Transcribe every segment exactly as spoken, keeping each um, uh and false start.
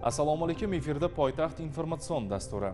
Assalomu alaykum, efirda Poytaxt informatsion dasturi.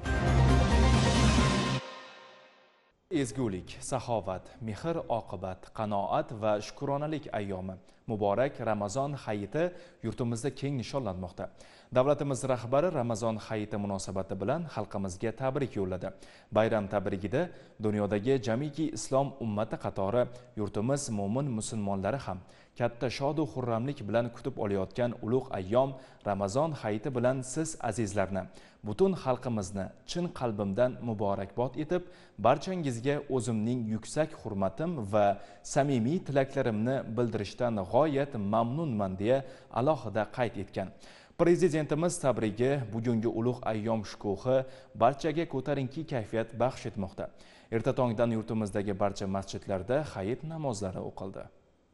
Ezgulik, saxovat, mehr oqibat, qanoat va shukronalik ayyomi muborak Ramazon hayiti yurtimizda keng nishonlanmoqda. Davlatimiz rahbari Ramazon hayiti munosabati bilan xalqimizga tabrik yo'lladi. Bayram tabrigida dunyodagi jamiki islom ummati qatori yurtimiz mo'min musulmonlari ham katta shod va xurramlik bilan kutib olayotgan ulug' ayyom Ramazon hayiti bilan siz azizlarni, butun xalqimizni chin qalbimdan muborakbod etib, barchangizga o'zimning yuksak hurmatim va samimiy tilaklarimni bildirishdan g'oyat mamnunman deya alohida qayd etgan. Prezidentimiz tabrigi bugungi ulug' ayyom shukuhi barchaga ko'tarinki kayfiyat baxsh etmoqda. Erta tongdan yurtimizdagi barcha masjidlarda hayit namozlari o'qildi.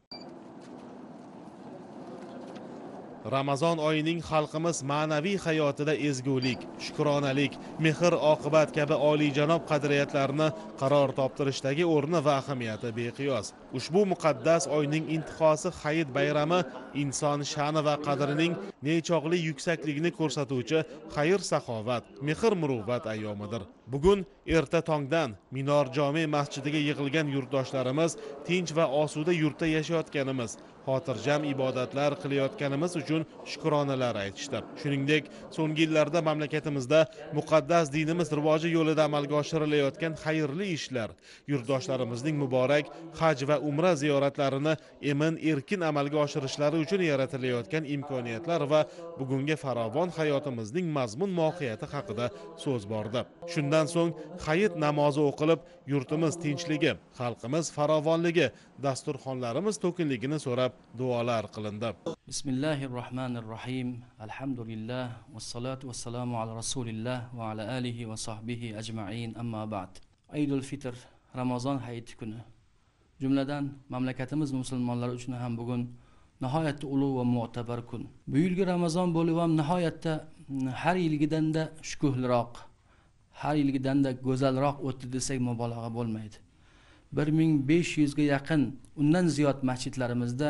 Ramazon oyining xalqimiz ma'naviy hayotida ezgulik, shukronalik, mehr oqibat kabi oliyjanob qadriyatlarni qaror toptirishdagi o'rni va ahamiyati beqiyos. Ushbu muqaddas oyning intihosi hayit bayrami inson sha'ni va qadrining nechog'li yuksakligini ko'rsatuvchi xayr-saxovat, mehr-muruvvat ayyomidir. Bugun erta tongdan Minor jome masjidiga yig'ilgan yurtdoshlarimiz tinch va osuda yurtda yashayotganimiz, xotirjam ibodatlar qilayotganimiz uchun shukronalar aytishdi. Shuningdek, so'nggi yillarda mamlakatimizda muqaddas dinimiz rivoji yo'lida amalga oshirilayotgan xayrli ishlar, yurtdoshlarimizning muborak haj va umra ziyoratlarini emin erkin amalga oshirishlari uchun yaratilayotgan imkoniyatlar va bugungi farovon hayotimizning mazmun mohiyati haqida so'z bordi. Shundan so'ng hayit namozi o'qilib, yurtimiz tinchligi, xalqimiz farovonligi, dasturxonlarimiz to'kinligini so'rab duolar qilindi. Bismillahirrohmanirrohim. Alhamdulillah vassalatu vassalamu ala rasulillah va ala alihi va sahbihi ajma'in. Amma ba'd. Eidul Fitr, Ramazon hayiti kuni. Jumladan mamlakatimiz musulmonlari uchun ham bugun nihoyatda ulug' va mu'tabar kun. Bu yilgi Ramazon bo'lib ham nihoyatda har yilgidanda shukuhliroq, har yilgidanda go'zalroq o'tdi desak mubolag'a bo'lmaydi. bir ming besh yuz ga yaqin, undan ziyod masjidlarimizda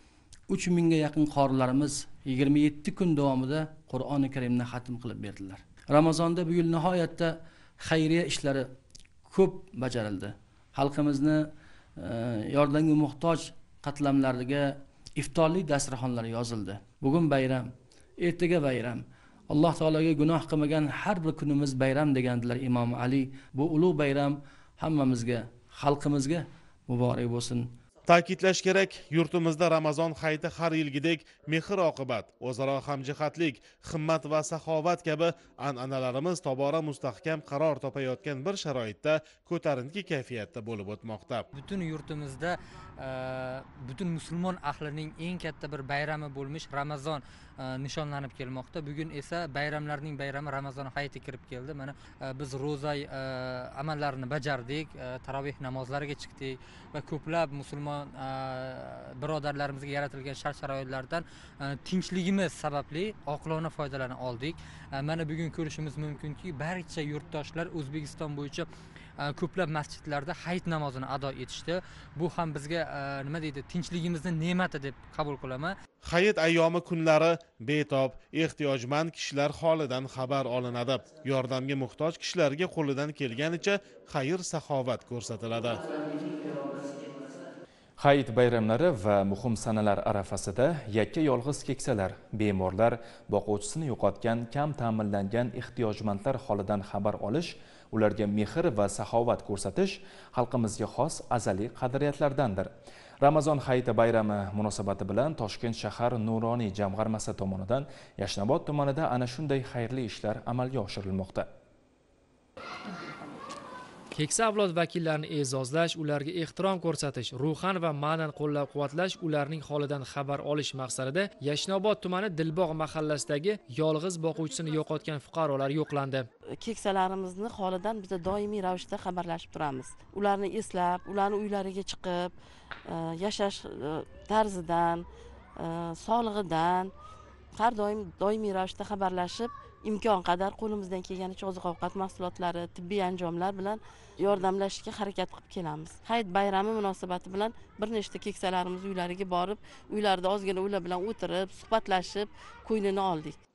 uch ming ga yaqin qorilarimiz yigirma yetti kun davomida Qur'oni Karimni xatm qilib berdilar. Ramazonda bu yil nihoyatda xayriya ishlari ko'p bajarildi. Xalqimizni yordamga muhtoj qatlamlariga iftorlik dasturxonlari yozildi. Bugun bayram, ertaga bayram. Alloh taologa gunoh qilmagan har bir kunimiz bayram degandilar Imom Ali. Bu ulug' bayram hammamizga, xalqimizga muborak bo'lsin. Ta'kidlash kerak, yurtimizda Ramazon hayiti har yilgidek mehr oqibat, o'zaro hamjihatlik, himmat va saxovat kabi an'analarimiz tobora mustahkam qaror topayotgan bir sharoitda ko'tarinki kayfiyatda bo'lib o'tmoqda. Butun yurtimizda butun musulmon ahlining eng katta bir bayrami bo'lmish Ramazon nishonlanib kelmoqda. Bugun esa bayramlarning bayrami Ramazon hayiti kirib keldi. Mana biz ro'za amallarini bajardik, taroveh namozlariga chiqdik va ko'plab musulmon birodarlarimizga yaratilgan shart-sharoitlardan tinchligimiz sababli oqilona foydalana oldik. Mana bugun ko'rishimiz mumkinki, barcha yurtdoshlar O'zbekiston bo'yicha ko'plab masjidlarda hayit namozini ado etishdi. Bu ham bizga nima deydi, tinchligimizni ne'mati deb qabul qilaman. Hayit ayyomi kunlari betob, ehtiyojmand kishilar holidan xabar olinadi. Yordamga muhtoj kishilarga qo'lidan kelganicha xayr-saxovat ko'rsatiladi. Hayit bayramlari va muhim sanalar arafasida yakka yolg'iz keksalar, bemorlar, boquvchisini yo'qotgan, kam ta'minlangan ehtiyojmandlar holidan xabar olish, ularga mehr va saxovat ko'rsatish xalqimizga xos azaliy qadriyatlardandir. Ramazon hayiti bayrami munosabati bilan Toshkent shahar Nuroniy jamg'armasi tomonidan Yashnobod tumanida ana shunday xayrli ishlar amalga oshirilmoqda. Keksa avlod vakillarini e'zozlash, ularga ehtirom ko'rsatish, ruhan va ma'nan qo'llab-quvvatlash, ularning holidan xabar olish maqsadida Yashnobod tumani Dilbog' mahallasidagi yolg'iz boquvchisini yo'qotgan fuqarolar yo'qlandi. Keksalarimizni holidan biz doimiy ravishda xabarlashib turamiz. Ularni eslab, ularni uylariga chiqib, yashash tarzidan, sog'lig'idan har doim doimiy ravishda xabarlashib, imkon qadar qo'limizdan kelganicha oziq-ovqat mahsulotlari, tibbiy anjomlar bilan yordamlashishga harakat qilib kelamiz. Hayit bayrami munosabati bilan bir nechta keksalarimiz uylariga borib, uylarida ozgina ular bilan o'tirib, suhbatlashib, ko'nglini oldik.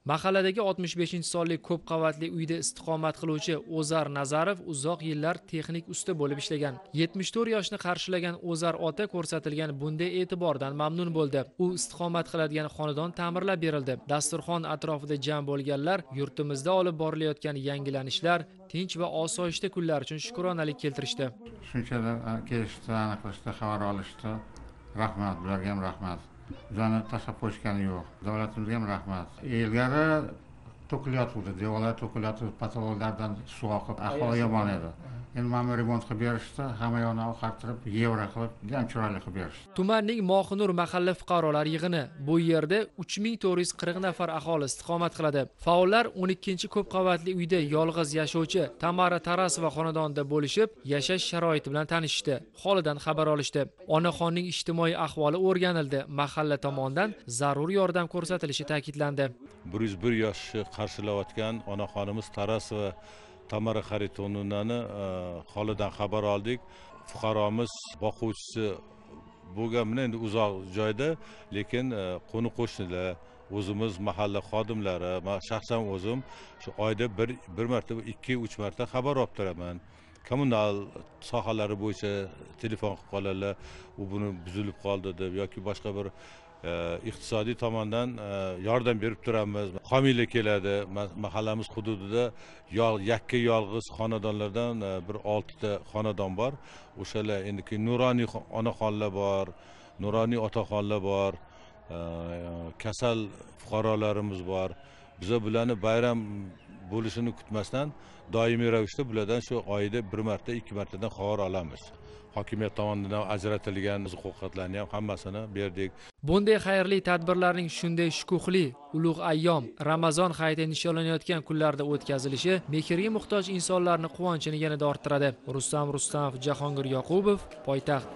Mahalladagi oltmish beshinchi sonli ko'p qavatli uyda istiqomat qiluvchi O'zar Nazarov uzoq yillar texnik usta bo'lib ishlagan. yetmish to'rt yoshni qarshilagan O'zar ota ko'rsatilgan bunday e'tibordan mamnun bo'ldi. U istiqomat qiladigan xonadon ta'mirlab berildi. Dasturxon atrofida jam bo'lganlar yurtimizda olib borilayotgan yangilanishlar, tinch va osoyishta kunlar uchun shukronalik keltirishdi. Shunchalar kelishdi, aniqlashdi, xabar olishdi. Rahmat, bularga ham rahmat. Bizani tashlab qo'yishgani yo'q. Davlatimizga ham rahmat. Ilgari to'kilyotgandi, devorlar to'kilyotgandi, patologlardan suv oqib, ahvoli yomon edi. Endi mana remont qilib berishdi, hamma yoqni oqartirib, yevra qilib, juda ham chiroyli qilib berishdi. Tumanning Mohinur mahalla fuqarolar yig'ini. Bu yerda uch ming to'rt yuz qirq nafar aholi istiqomat qiladi. Faollar o'n ikkinchi ko'p qavatli uyda yolg'iz yashovchi Tamara Tarasova xonadonida bo'lishib, yashash sharoiti bilan tanishishdi. Holidan xabar olishdi. Onaxonning ijtimoiy ahvoli o'rganildi. Mahalla tomonidan zarur yordam ko'rsatilishi ta'kidlandi. bir yuz bir yoshni qarshilayotgan onaxonimiz Tarasova Tamara Xaritonunani holidan xabar oldik. Fuqaromiz boquvchisi bo'lgan, endi uzoq joyda, lekin qo'ni qo'shnilar, o'zimiz mahalla xodimlari, men shaxsan o'zim shu oyda bir bir marta, ikki uch marta xabar olib turaman. Kommunal sohalari bo'yicha telefon qilib qoladilar, u buni buzilib qoldi deb yoki boshqa bir iqtisodiy tomondan yordam berib turamiz. Homiylar keladi. Mahallamiz hududida yakka yolg'iz xonadonlardan bir oltita xonadon bor. O'shalar endi nuroniy onaxonlar bor, nuroniy otaxonlar bor, kasal fuqarolarimiz bor. Biz bularni bayram bo'lishini kutmasdan doimiy ravishda bulardan shu oyda bir marta, ikki martadan xabar olamiz. Hokimiyat tomonidan ajratilgan oziq-ovqatlarni ham hammasini berdik. Bunday xayrli tadbirlarning shunday shukuhli, ulug' ayyom, Ramazon hayiti nishonlanayotgan kunlarda o'tkazilishi mehrga muhtoj insonlarning quvonchini yanada orttiradi. Rustam Rustamov, Jahongir Yoqubov, poytaxt.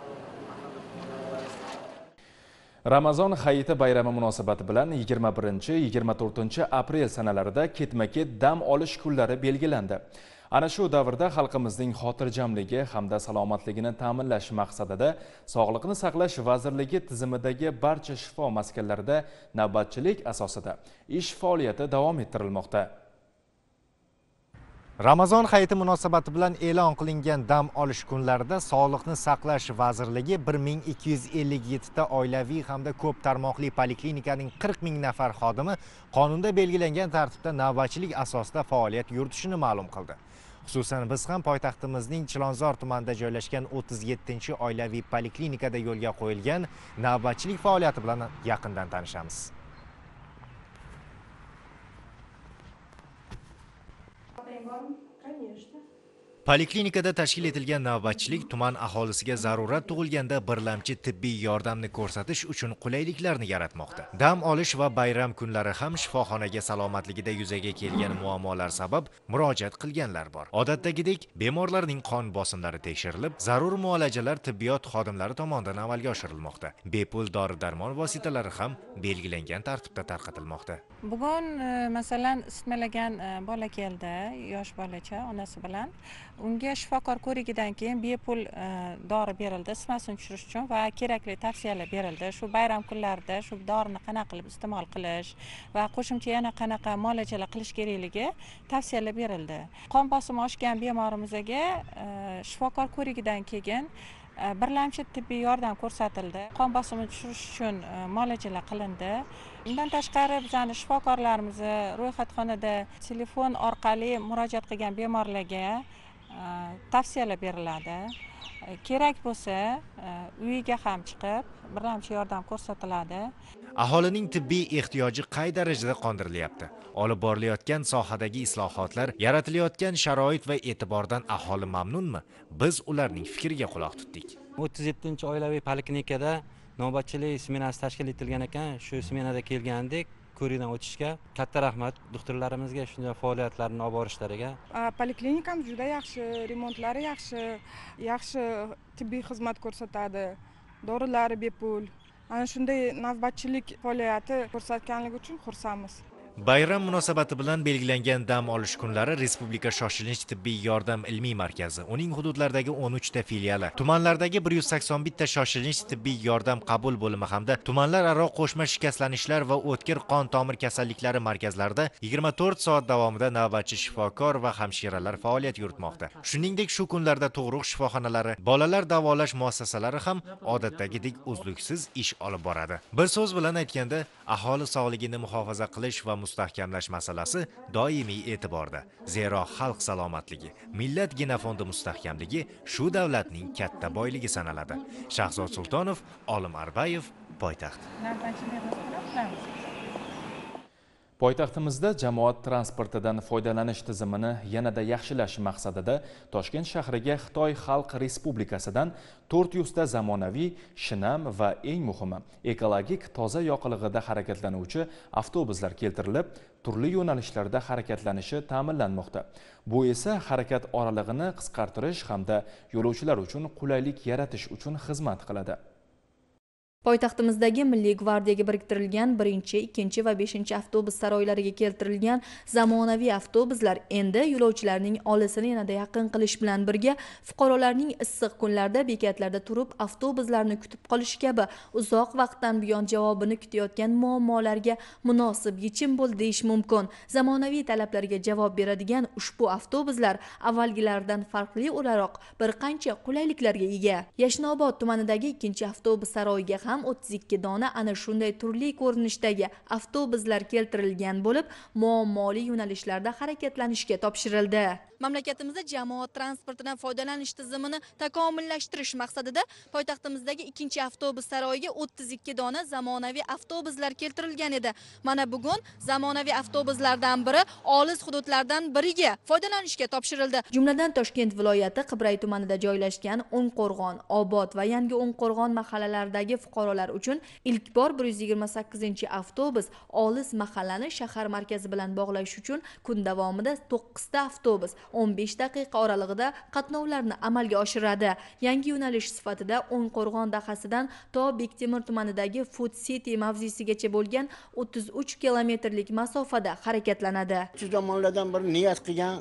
Ramazon hayiti bayrami munosabati bilan yigirma birinchi yigirma to'rtinchi aprel sanalarida ketma-ket dam olish kunlari belgilandi. Ana shu davrda xalqimizning xotirjamligi hamda salomatligini ta'minlash maqsadida Sog'liqni saqlash vazirligi tizimidagi barcha shifo maskanlarida navbatchilik asosida ish faoliyati davom ettirilmoqda. Ramazon hayiti munosabati bilan e'lon qilingan dam olish kunlarida Sog'liqni saqlash vazirligi bir ming ikki yuz ellik yetti ta oilaviy hamda ko'p tarmoqli poliklinikaning qirq ming nafar xodimi qonunda belgilangan tartibda navbatchilik asosida faoliyat yuritishini ma'lum qildi. Xususan biz ham poytaxtimizning Chilonzor tumanida joylashgan o'ttiz yettinchi oilaviy poliklinikada yo'lga qo'yilgan navbatchilik faoliyati bilan yaqindan tanishamiz. Poliklinikada tashkil etilgan navbatchilik tuman aholisiga zarurat tug'ilganda birlamchi tibbiy yordamni ko'rsatish uchun qulayliklarni yaratmoqda. Dam olish va bayram kunlari ham shifoxonaga salomatligida yuzaga kelgan muammolar sabab murojaat qilganlar bor. Odatdagidek, bemorlarning qon bosimlari tekshirilib, zarur muolajalar tibbiyot xodimlari tomonidan amalga oshirilmoqda. Bepul dori-darmon vositalari ham belgilangan tartibda tarqatilmoqda. Bugun masalan isitmalagan bola keldi, yosh bolacha onasi bilan. Unga shifokor ko'rigidan keyin bepul dori berildi, isitmasini tushirish uchun va kerakli tavsiyalar berildi. Shu bayram kunlarida shu dorini qanaqa qilib iste'mol qilish va qo'shimcha yana qanaqa muolajalar qilish kerakligi tavsiyalar berildi. Qon bosimi oshgan bemorimizga shifokor ko'rigidan keyin birlamchi tibbiy yordam ko'rsatildi. Qon bosimini tushirish uchun muolajalar qilindi. Bundan tashqari bizning shifokorlarimiz ro'yxatxonada telefon orqali murojaat qilgan bemorlarga tavsiyalar beriladi. Kerak bo'lsa uyiga ham chiqib birlamchi yordam ko'rsatiladi. Aholining tibbiy ehtiyoji qay darajada qondirilyapti? Olib borilayotgan sohadagi islohotlar, yaratilayotgan sharoit va e'tibordan aholi mamnunmi? Biz ularning fikriga quloq tutdik. o'ttiz yettinchi oilaviy poliklinikada navbatchilik smenasi tashkil etilgan ekan, shu smenada kelgandik. Ko'rikdan o'tishga katta rahmat doktorlarimizga shunday faoliyatlarni olib borishlariga. Poliklinikamiz juda yaxshi, remontlari yaxshi, yaxshi tibbiy xizmat ko'rsatadi. Dorilari bepul. Ana shunday navbatchilik faoliyati ko'rsatganligi uchun xursandmiz. Bayram munosabati bilan belgilangan dam olish kunlari Respublika shoshilinch tibbiy yordam ilmiy markazi, uning hududlaridagi o'n uchta filiali, tumanlardagi bir yuz sakson bitta shoshilinch tibbiy yordam qabul bo'limi hamda tumanlararo qo'shma shikastlanishlar va o'tkir qon tomir kasalliklari markazlarida yigirma to'rt soat davomida navbatchi shifokor va hamshiralar faoliyat yuritmoqda. Shuningdek, shu kunlarda tug'ruq shifoxonalari, bolalar davolash muassasalari ham odatdagidek uzluksiz ish olib boradi. Bir so'z bilan aytganda, aholi sog'ligini muhofaza qilish va mustahkamlash masalasi doimiy e'tiborda. Zero xalq salomatligi, millat genofondi mustahkamligi shu davlatning katta boyligi sanaladi. Shahzod Sultonov, Olim Arbayev, Poytaxt. Poytaxtimizda jamoat transportidan foydalanish tizimini yanada yaxshilash maqsadida Toshkent shahriga Xitoy Xalq Respublikasidan to'rt yuz ta zamonaviy, shinam va eng muhimi, ekologik toza yoqilg'ida harakatlanuvchi avtobuslar keltirilib, turli yo'nalishlarda harakatlanishi ta'minlanmoqda. Bu esa harakat oralig'ini qisqartirish hamda yo'lovchilar uchun qulaylik yaratish uchun xizmat qiladi. Poytaxtimizdagi Milliy gvardiyaga biriktirilgan birinchi, ikkinchi va beshinchi avtobus saroylariga keltirilgan zamonaviy avtobuslar endi yo'lovchilarning olisini yanada yaqin qilish bilan birga fuqarolarning issiq kunlarda bekatlarda turib avtobuslarni kutib qolish kabi uzoq vaqtdan buyon javobini kutayotgan muammolarga munosib yechim bo'ldi deyish mumkin. Zamonaviy talablarga javob beradigan ushbu avtobuslar avvalgilaridan farqli o'laroq bir qancha qulayliklarga ega. Yashnobod tumanidagi ikkinchi avtobus saroyiga ham o'ttiz ikki dona ana shunday turli ko'rinishdagi avtobuslar keltirilgan bo'lib, muammoli yo'nalishlarda harakatlanishga topshirildi. Mamlakatimizda jamoat transportidan foydalanish tizimini takomillashtirish maqsadida poytaxtimizdagi ikkinchi avtobus saroyiga o'ttiz ikki dona zamonaviy avtobuslar keltirilgan edi. Mana bugun zamonaviy avtobuslardan biri olis hududlardan biriga foydalanishga topshirildi. Jumladan Toshkent viloyati Qibray tumanida joylashgan O'ngqo'rg'on, Obod va Yangi O'ngqo'rg'on mahallalaridagi fuqarolar uchun ilk bor bir yuz yigirma sakkizinchi avtobus olis mahallani shahar markazi bilan bog'lash uchun kun davomida to'qqiz ta avtobus o'n besh daqiqa oralig'ida qatnovlarni amalga oshiradi. Yangi yo'nalish sifatida O'ngqo'rg'on dahasidan to Bektemir tumanidagi Food City mavzesigacha bo'lgan o'ttiz uch kilometrlik masofada harakatlanadi. Shu zamonlardan bir niyat qilgan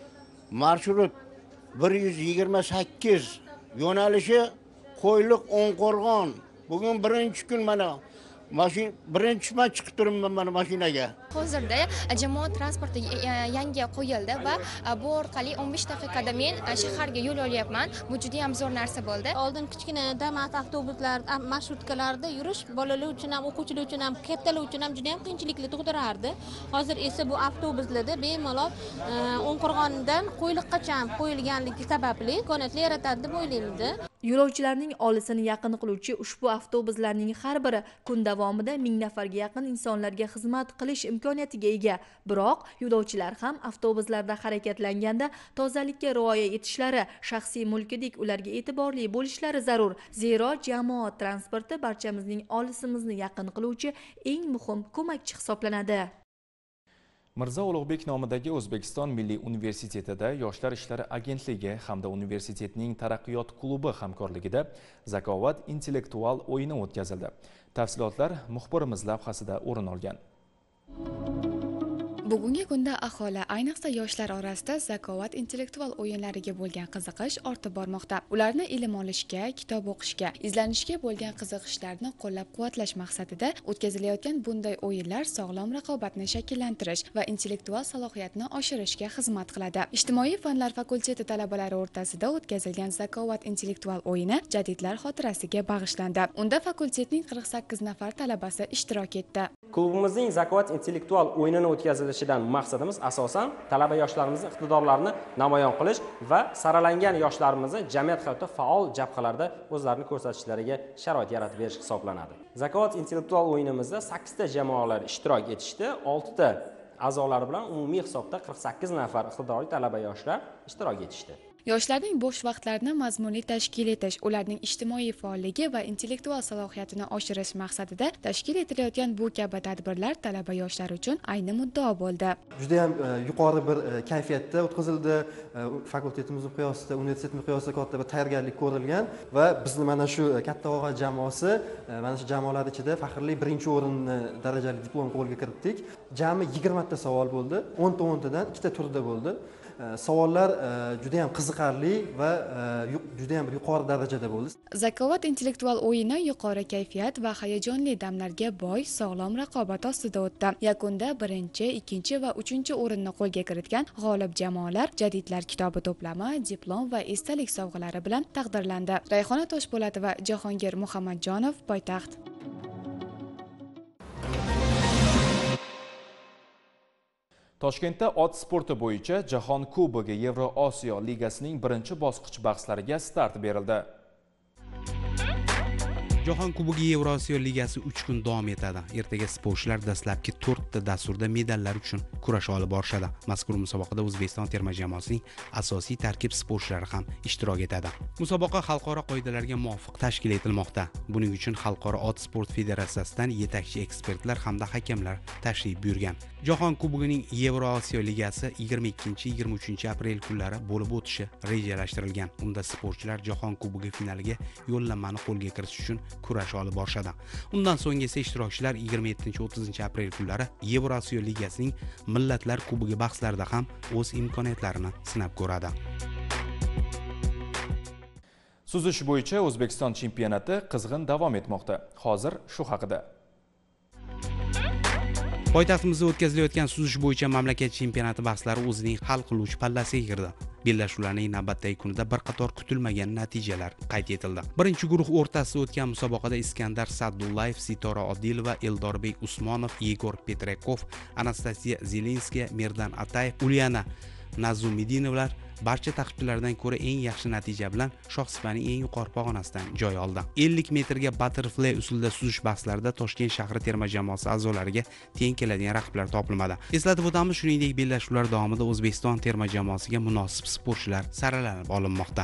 marshrut bir yuz yigirma sakkiz yo'nalishi Qo'yliq O'ngqo'rg'on. Bugun birinchi kun mana Mashin birinchi man chiqib turibman mana mashinaga. Hozirda jamoat transporti yangi qo'yildi va bu orqali o'n besh daqiqada men shaharga yo'l olyapman. Bu juda ham zo'r narsa bo'ldi. Oldin kichkina damas avtobuslar, marshrutkalarda yurish bolalar uchun ham, o'quvchilar uchun ham, kattalar uchun ham juda ham qiyinchiliklar tug'dirardi. Hozir esa bu avtobuslarda bemalol O'ngqo'rg'ondan Qo'yliqqacha qo'yilganligi sababli imkoniyatlar yaratadi deb o'ylaymiz. Yo'lovchilarning olisini yaqin qiluvchi ushbu avtobuslarning har biri kun davomida ming nafarga yaqin insonlarga xizmat qilish imkoniyatiga ega. Biroq yo'lovchilar ham avtobuslarda harakatlanganda tozalikka rioya etishlari, shaxsiy mulkidek ularga e'tiborli bo'lishlari zarur. Zero jamoat transporti barchamizning olisimizni yaqin qiluvchi eng muhim ko'makchi hisoblanadi. Mirzo Ulug'bek nomidagi O'zbekiston Milliy universitetida Yoshlar ishlari agentligi hamda universitetning taraqqiyot klubi hamkorligida zakovat intellektual o'yini o'tkazildi. Tafsilotlar muxbirimiz lavhasida o'rin olgan. Bugungi kunda aholi, ayniqsa yoshlar orasida zakovat intellektual o'yinlariga bo'lgan qiziqish ortib bormoqda. Ularni ilm olishga, kitob o'qishga, izlanishga bo'lgan qiziqishlarini qo'llab-quvvatlash maqsadida o'tkazilayotgan bunday o'yinlar sog'lom raqobatni shakllantirish va intellektual salohiyatni oshirishga xizmat qiladi. Ijtimoiy fanlar fakulteti talabalari o'rtasida o'tkazilgan zakovat intellektual o'yini jadidlar xotirasiga bag'ishlandi. Unda fakultetning qirq sakkiz nafar talabasi ishtirok etdi. Klubimizning zakovat intellektual o'yinini o'tkazilishidan maqsadimiz asosan talaba yoshlarimizni iqtidorlarini namoyon qilish va saralangan yoshlarimizni jamiyat hayotida faol jabhalarda o'zlarini ko'rsatishlariga sharoit yaratib berish hisoblanadi. Zakovat intellektual o'yinimizda sakkiz ta jamoalar ishtirok etishdi, olti ta a'zolari bilan umumiy hisobda qirq sakkiz nafar iqtidorli talaba yoshlar ishtirok etishdi. Yoshlarning bo'sh vaqtlarini mazmunli tashkil etish, ularning ijtimoiy faolligi va intellektual salohiyatini oshirish maqsadida tashkil etilayotgan bu kabi tadbirlar talaba yoshlar uchun ayni muddao bo'ldi. Juda ham yuqori bir kayfiyatda o'tkazildi. Fakultetimiz miqyosida, universitet miqyosida katta bir tayyorgarlik ko'rilgan va bizni mana shu katta og'a jamoasi mana shu jamoalar ichida faxrli birinchi o'rinni darajali diplom qo'lga kiritdik. Jami yigirma ta savol bo'ldi. o'n ta o'n tadan ikkita turda bo'ldi. Savollar juda ham qiziqarli va juda ham yuqori darajada bo'ldi. Zakovat intellektual o'yini yuqori kayfiyat va hayajonli damlarga boy, sog'lom raqobat ostida o'tdi. Yakunda birinchi, ikkinchi va uchinchi o'rinni qo'lga kiritgan g'olib jamoalar Jadidlar kitobi to'plami, diplom va esdalik sovg'alari bilan taqdirlandi. Rayhona Toshpo'latova, Jahongir Muhammadjonov, Poytaxt. Toshkentda ot sporti bo'yicha Jahon Kubogi Yevroosiyo ligasining birinchi bosqich bahslariga start berildi. Jahon Kubogi Yevroosiyo ligasi uch kun davom etadi. Ertaga sportchilar dastlabki to'rtta dasturda medallar uchun kurash olib borishadi. Mazkur musobaqada O'zbekiston terma jamoasining asosiy tarkib sportchilari ham ishtirok etadi. Musobaqa xalqaro qoidalarga muvofiq tashkil etilmoqda. Buning uchun Xalqaro ot sport federatsiyasidan yetakchi ekspertlar hamda hakamlar tashrif buyurgan. Jahon Kubogining Yevroosiyo ligasi yigirma ikkinchi yigirma uchinchi aprel kunlari bo'lib o'tishi rejalashtirilgan. Unda sportchilar Jahon Kubogi finaliga yo'llanmani qo'lga kiritish uchun kurash olib borishadi. Undan so'ng esa ishtirokchilar yigirma yettinchi o'ttizinchi aprel kunlari Yevroosiyo ligasining Millatlar Kubogi bahslarida ham o'z imkoniyatlarini sinab ko'radi. Suzish bo'yicha O'zbekiston chempionati qizg'in davom etmoqda. Hozir shu haqida. Poytaxtimizda o'tkazilayotgan suzish bo'yicha mamlakat chempionati bahslari o'zining hal qiluvchi pallasiga kirdi. Bellashuvlarning navbatdagi kunida bir qator kutilmagan natijalar qayd etildi. Birinchi guruh o'rtasida o'tgan musobaqada Iskandar Sa'dullayev, Sitora Odilova, Eldorbek Usmonov, Yegor Petrekov, Anastasiya Zelenskiya, Merdan Atayev, Ulyana Nazumidinovlar barcha taqiqchilardan ko'ra eng yaxshi natija bilan shohsupaning eng yuqori pog'onasidan joy oldi. ellik metrga butterfly usulida suzish bahslarida Toshkent shahri terma jamoasi a'zolariga teng keladigan raqiblar topilmadi. Eslatib o'tamiz, shuningdek bellashuvlar davomida O'zbekiston terma jamoasiga munosib sportchilar saralanib olinmoqda.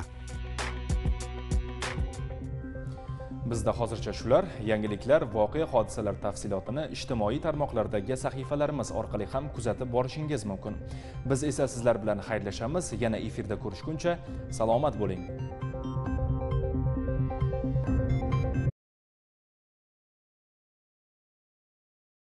Bizda hozircha shular. Yangiliklar, voqea hodisalar tafsilotini ijtimoiy tarmoqlardagi sahifalarimiz orqali ham kuzatib borishingiz mumkin. Biz esa sizlar bilan xayrlashamiz. Yana efirda ko'rishguncha salomat bo'ling.